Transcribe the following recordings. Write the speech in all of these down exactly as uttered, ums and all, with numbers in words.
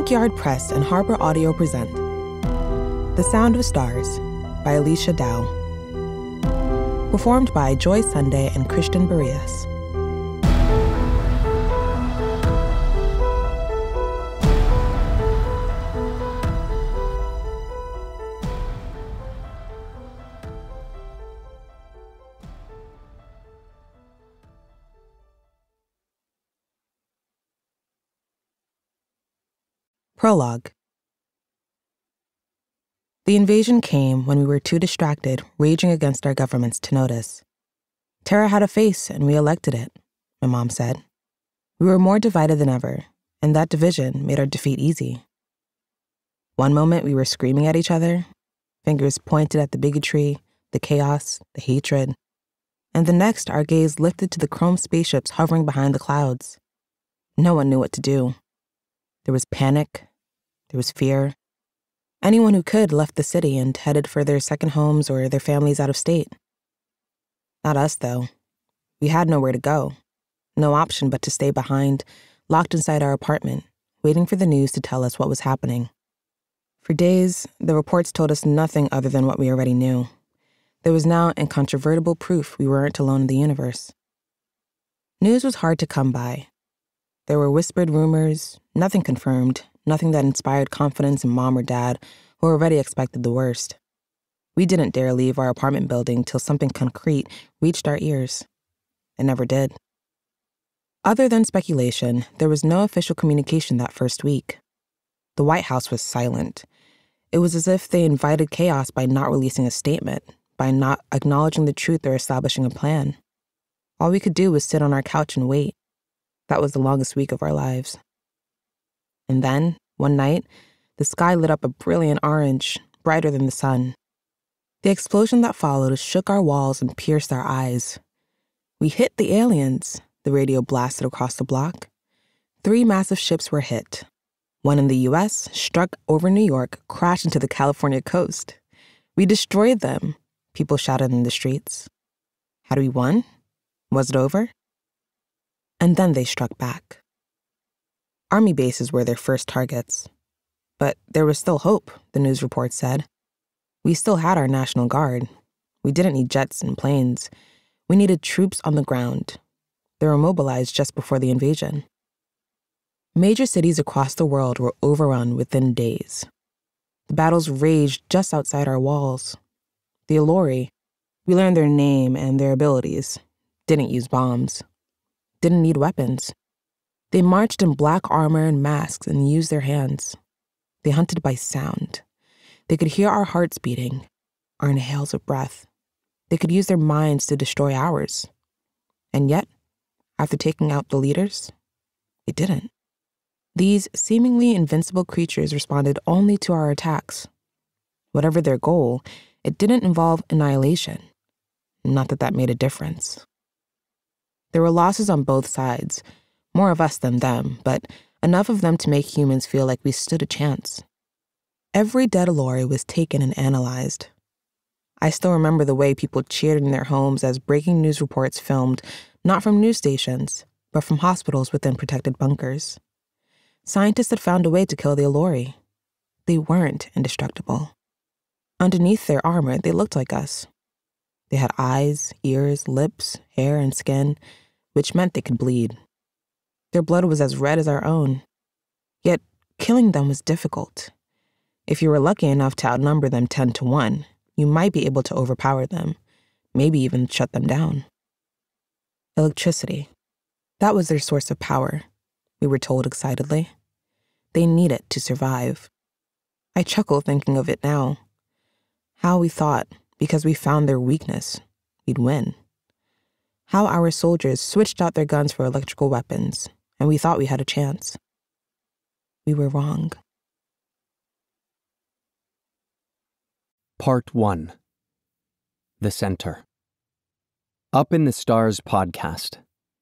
Brickyard Press and Harbor Audio present The Sound of Stars by Alechia Dow. Performed by Joy Sunday and Christian Barillas. Prologue. The invasion came when we were too distracted, raging against our governments to notice. Terror had a face, and we elected it, my mom said. We were more divided than ever, and that division made our defeat easy. One moment we were screaming at each other, fingers pointed at the bigotry, the chaos, the hatred, and the next our gaze lifted to the chrome spaceships hovering behind the clouds. No one knew what to do. There was panic. There was fear. Anyone who could left the city and headed for their second homes or their families out of state. Not us, though. We had nowhere to go. No option but to stay behind, locked inside our apartment, waiting for the news to tell us what was happening. For days, the reports told us nothing other than what we already knew. There was now incontrovertible proof we weren't alone in the universe. News was hard to come by. There were whispered rumors, nothing confirmed, nothing that inspired confidence in mom or dad, who already expected the worst. We didn't dare leave our apartment building till something concrete reached our ears. It never did. Other than speculation, there was no official communication that first week. The White House was silent. It was as if they invited chaos by not releasing a statement, by not acknowledging the truth or establishing a plan. All we could do was sit on our couch and wait. That was the longest week of our lives. And then, one night, the sky lit up a brilliant orange, brighter than the sun. The explosion that followed shook our walls and pierced our eyes. We hit the aliens, the radio blasted across the block. Three massive ships were hit. One in the U S struck over New York, crashed into the California coast. We destroyed them, people shouted in the streets. Had we won? Was it over? And then they struck back. Army bases were their first targets. But there was still hope, the news report said. We still had our National Guard. We didn't need jets and planes. We needed troops on the ground. They were mobilized just before the invasion. Major cities across the world were overrun within days. The battles raged just outside our walls. The Ilori, we learned their name and their abilities, didn't use bombs. Didn't need weapons. They marched in black armor and masks and used their hands. They hunted by sound. They could hear our hearts beating, our inhales of breath. They could use their minds to destroy ours. And yet, after taking out the leaders, it didn't. These seemingly invincible creatures responded only to our attacks. Whatever their goal, it didn't involve annihilation. Not that that made a difference. There were losses on both sides, more of us than them, but enough of them to make humans feel like we stood a chance. Every dead Ilori was taken and analyzed. I still remember the way people cheered in their homes as breaking news reports filmed, not from news stations, but from hospitals within protected bunkers. Scientists had found a way to kill the Ilori. They weren't indestructible. Underneath their armor, they looked like us. They had eyes, ears, lips, hair, and skin, which meant they could bleed. Their blood was as red as our own. Yet, killing them was difficult. If you were lucky enough to outnumber them ten to one, you might be able to overpower them, maybe even shut them down. Electricity. That was their source of power, we were told excitedly. They need it to survive. I chuckle thinking of it now. How we thought, because we found their weakness, we'd win. How our soldiers switched out their guns for electrical weapons, and we thought we had a chance. We were wrong. Part one. The Center. Up in the Stars podcast.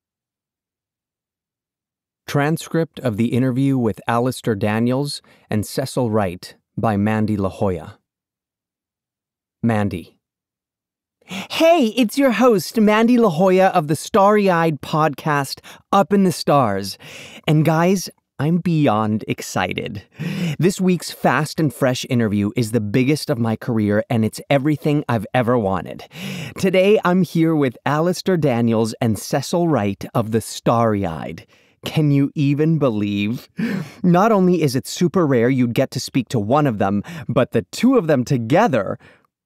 Transcript of the interview with Alistair Daniels and Cecil Wright by Mandy La Jolla. Mandy. Hey, it's your host, Mandy La Jolla of the starry-eyed podcast Up in the Stars. And guys, I'm beyond excited. This week's Fast and Fresh interview is the biggest of my career, and it's everything I've ever wanted. Today, I'm here with Alechia Dow and Cecil Wright of The Starry-Eyed. Can you even believe? Not only is it super rare you'd get to speak to one of them, but the two of them together...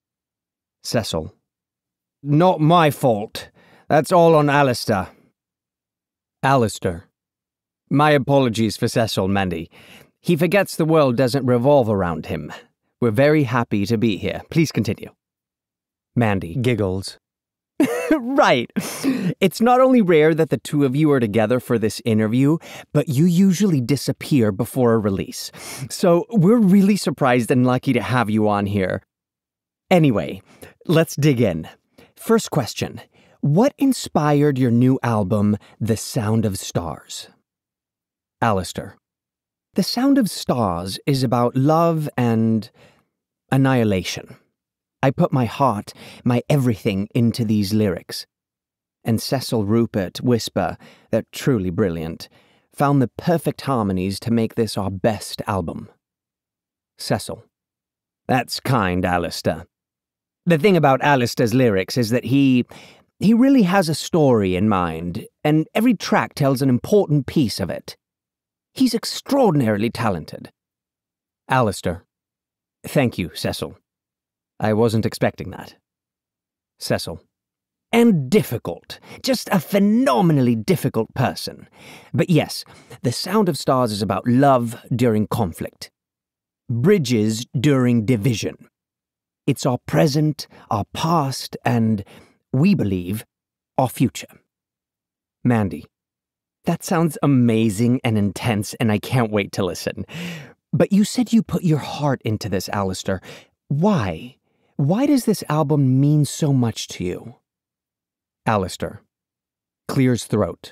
Cecil. Not my fault. That's all on Alistair. Alistair. My apologies for Cecil, Mandy. He forgets the world doesn't revolve around him. We're very happy to be here. Please continue. Mandy giggles. Right. It's not only rare that the two of you are together for this interview, but you usually disappear before a release. So we're really surprised and lucky to have you on here. Anyway, let's dig in. First question. What inspired your new album, The Sound of Stars? Alistair. The Sound of Stars is about love and annihilation. I put my heart, my everything into these lyrics. And Cecil, Rupert, Whisper, they're truly brilliant, found the perfect harmonies to make this our best album. Cecil. That's kind, Alistair. The thing about Alistair's lyrics is that he... he really has a story in mind, and every track tells an important piece of it. He's extraordinarily talented. Alistair. Thank you, Cecil. I wasn't expecting that. Cecil. And difficult. Just a phenomenally difficult person. But yes, The Sound of Stars is about love during conflict. Bridges during division. It's our present, our past, and, we believe, our future. Mandy. That sounds amazing and intense, and I can't wait to listen. But you said you put your heart into this, Alistair. Why? Why does this album mean so much to you? Alistair. Clears throat.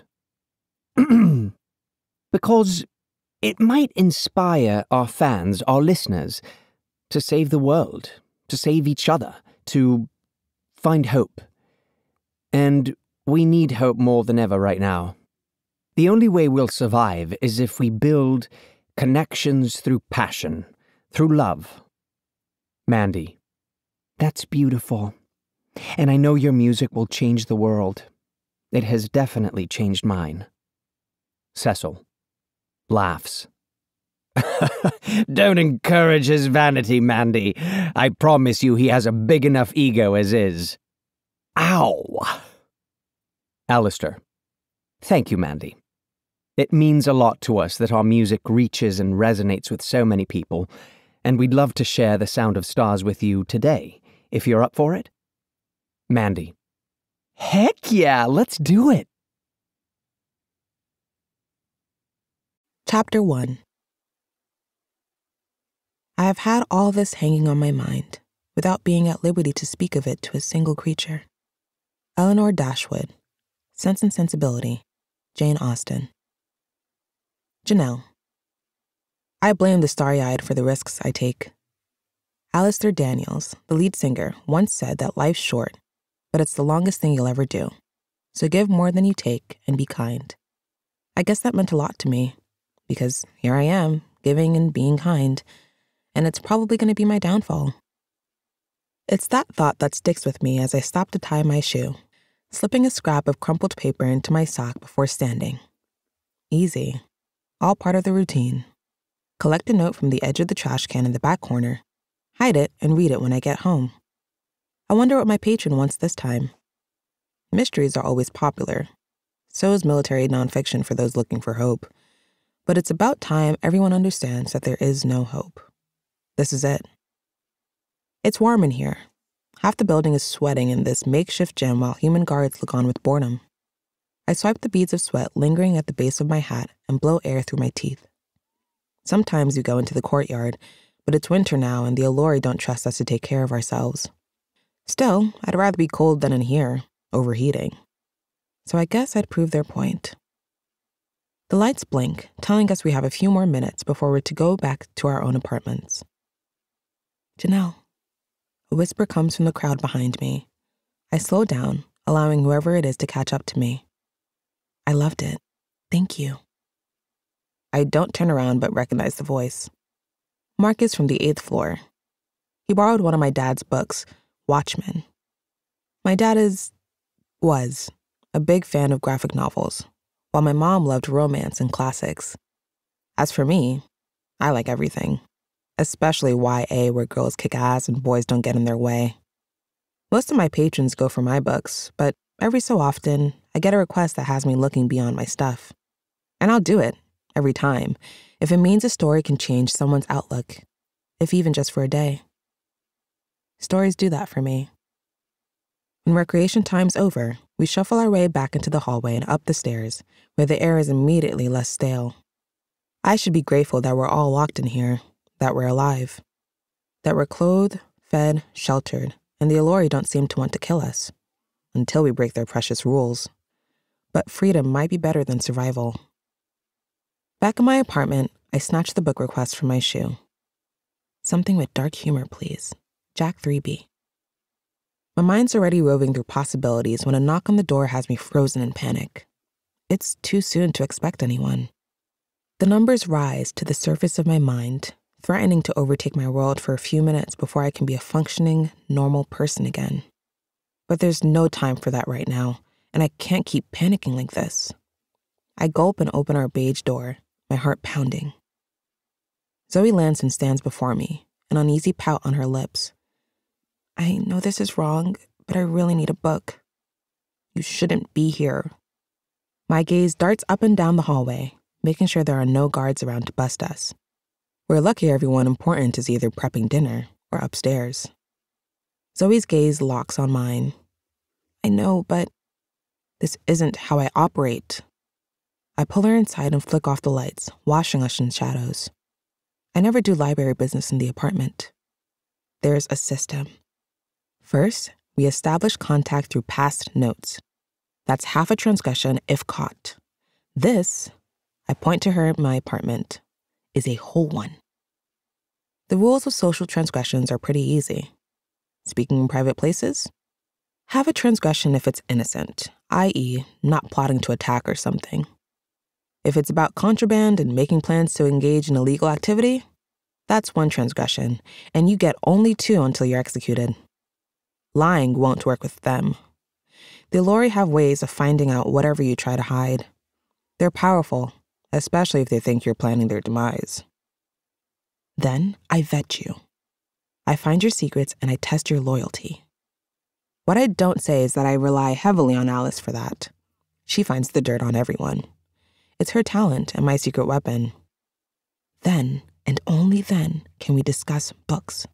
Because it might inspire our fans, our listeners, to save the world, to save each other, to find hope. And we need hope more than ever right now. The only way we'll survive is if we build connections through passion, through love. Mandy. That's beautiful. And I know your music will change the world. It has definitely changed mine. Cecil. Laughs. Don't encourage his vanity, Mandy. I promise you he has a big enough ego as is. Ow! Alistair. Thank you, Mandy. It means a lot to us that our music reaches and resonates with so many people, and we'd love to share The Sound of Stars with you today, if you're up for it. Mandy. Heck yeah, let's do it! Chapter one. I have had all this hanging on my mind, without being at liberty to speak of it to a single creature. Eleanor Dashwood. Sense and Sensibility. Jane Austen. Janelle. I blame the starry-eyed for the risks I take. Alechia Dow, the lead singer, once said that life's short, but it's the longest thing you'll ever do. So give more than you take and be kind. I guess that meant a lot to me, because here I am, giving and being kind, and it's probably going to be my downfall. It's that thought that sticks with me as I stop to tie my shoe, slipping a scrap of crumpled paper into my sock before standing. Easy. All part of the routine. Collect a note from the edge of the trash can in the back corner, hide it, and read it when I get home. I wonder what my patron wants this time. Mysteries are always popular. So is military nonfiction for those looking for hope. But it's about time everyone understands that there is no hope. This is it. It's warm in here. Half the building is sweating in this makeshift gym while human guards look on with boredom. I swipe the beads of sweat lingering at the base of my hat and blow air through my teeth. Sometimes we go into the courtyard, but it's winter now and the Ilori don't trust us to take care of ourselves. Still, I'd rather be cold than in here, overheating. So I guess I'd prove their point. The lights blink, telling us we have a few more minutes before we're to go back to our own apartments. Janelle. A whisper comes from the crowd behind me. I slow down, allowing whoever it is to catch up to me. I loved it. Thank you. I don't turn around but recognize the voice. Mark is from the eighth floor. He borrowed one of my dad's books, Watchmen. My dad is, was, a big fan of graphic novels, while my mom loved romance and classics. As for me, I like everything, especially Y A where girls kick ass and boys don't get in their way. Most of my patrons go for my books, but every so often, I get a request that has me looking beyond my stuff. And I'll do it, every time, if it means a story can change someone's outlook, if even just for a day. Stories do that for me. When recreation time's over, we shuffle our way back into the hallway and up the stairs, where the air is immediately less stale. I should be grateful that we're all locked in here, that we're alive, that we're clothed, fed, sheltered, and the Ilori don't seem to want to kill us, until we break their precious rules. But freedom might be better than survival. Back in my apartment, I snatched the book request from my shoe. Something with dark humor, please. Jack three B. My mind's already roving through possibilities when a knock on the door has me frozen in panic. It's too soon to expect anyone. The numbers rise to the surface of my mind, threatening to overtake my world for a few minutes before I can be a functioning, normal person again. But there's no time for that right now, and I can't keep panicking like this. I gulp and open our beige door, my heart pounding. Zoe Lanson stands before me, an uneasy pout on her lips. I know this is wrong, but I really need a book. You shouldn't be here. My gaze darts up and down the hallway, making sure there are no guards around to bust us. We're lucky everyone important is either prepping dinner or upstairs. Zoe's gaze locks on mine. I know, but this isn't how I operate. I pull her inside and flick off the lights, washing us in shadows. I never do library business in the apartment. There's a system. First, we establish contact through past notes. That's half a transgression if caught. This, I point to her in my apartment, is a whole one. The rules of social transgressions are pretty easy. Speaking in private places? Have a transgression if it's innocent, that is, not plotting to attack or something. If it's about contraband and making plans to engage in illegal activity, that's one transgression, and you get only two until you're executed. Lying won't work with them. The Ilori have ways of finding out whatever you try to hide. They're powerful, especially if they think you're planning their demise. Then I vet you. I find your secrets and I test your loyalty. What I don't say is that I rely heavily on Alice for that. She finds the dirt on everyone. It's her talent and my secret weapon. Then, and only then, can we discuss books.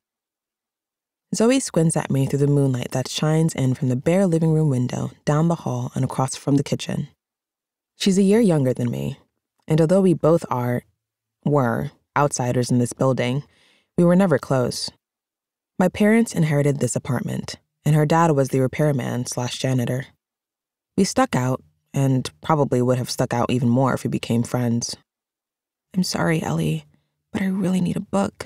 Zoe squints at me through the moonlight that shines in from the bare living room window, down the hall, and across from the kitchen. She's a year younger than me, and although we both are, were, outsiders in this building, we were never close. My parents inherited this apartment, and her dad was the repairman slash janitor. We stuck out, and probably would have stuck out even more if we became friends. I'm sorry, Ellie, but I really need a book.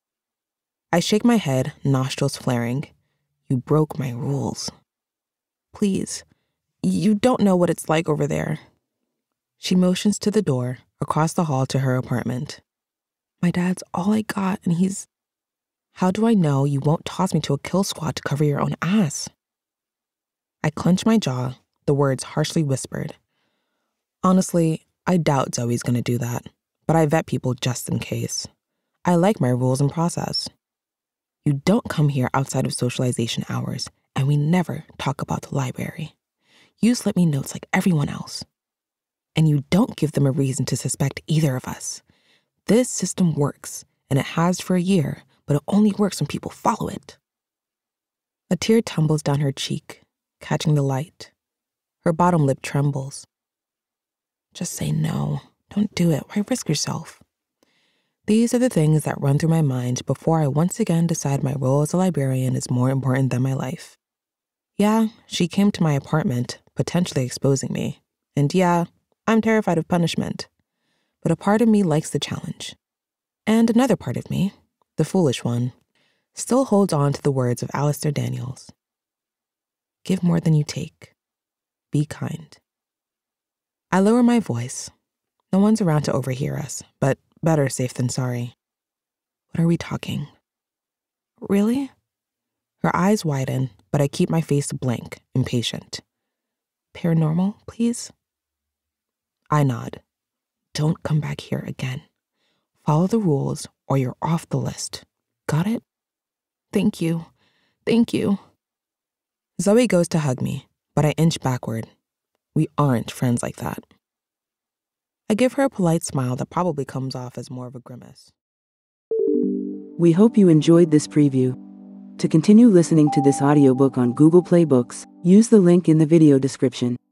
I shake my head, nostrils flaring. You broke my rules. Please, you don't know what it's like over there. She motions to the door, across the hall to her apartment. My dad's all I got, and he's... How do I know you won't toss me to a kill squad to cover your own ass? I clench my jaw, the words harshly whispered. Honestly, I doubt Zoe's gonna do that, but I vet people just in case. I like my rules and process. You don't come here outside of socialization hours, and we never talk about the library. You slip me notes like everyone else. And you don't give them a reason to suspect either of us. This system works, and it has for a year, but it only works when people follow it. A tear tumbles down her cheek, catching the light. Her bottom lip trembles. Just say no. Don't do it. Why risk yourself? These are the things that run through my mind before I once again decide my role as a librarian is more important than my life. Yeah, she came to my apartment, potentially exposing me. And yeah, I'm terrified of punishment. But a part of me likes the challenge. And another part of me, the foolish one, still holds on to the words of Alechia Dow. Give more than you take. Be kind. I lower my voice. No one's around to overhear us, but better safe than sorry. What are we talking? Really? Her eyes widen, but I keep my face blank, impatient. Paranormal, please? I nod. Don't come back here again. Follow the rules or you're off the list. Got it? Thank you. Thank you. Zoe goes to hug me, but I inch backward. We aren't friends like that. I give her a polite smile that probably comes off as more of a grimace. We hope you enjoyed this preview. To continue listening to this audiobook on Google Play Books, use the link in the video description.